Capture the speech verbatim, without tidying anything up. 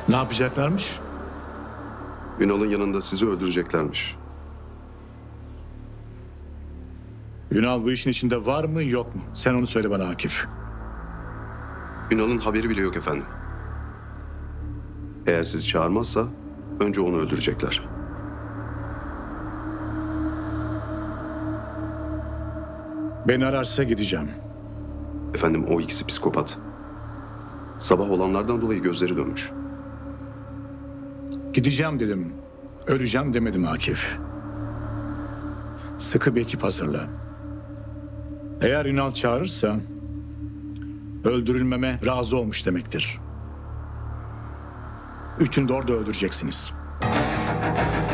Ne yapacaklarmış? Ünal'ın yanında sizi öldüreceklermiş. Ünal bu işin içinde var mı yok mu? Sen onu söyle bana Akif. Ünal'ın haberi bile yok efendim. Eğer sizi çağırmazsa önce onu öldürecekler. Beni ararsa gideceğim. Efendim o ikisi psikopat. Sabah olanlardan dolayı gözleri dönmüş. Gideceğim dedim. Öleceğim demedim Akif. Sıkı bir ekip hazırla. Eğer Ünal çağırırsa öldürülmeme razı olmuş demektir. Üçünü de orada öldüreceksiniz.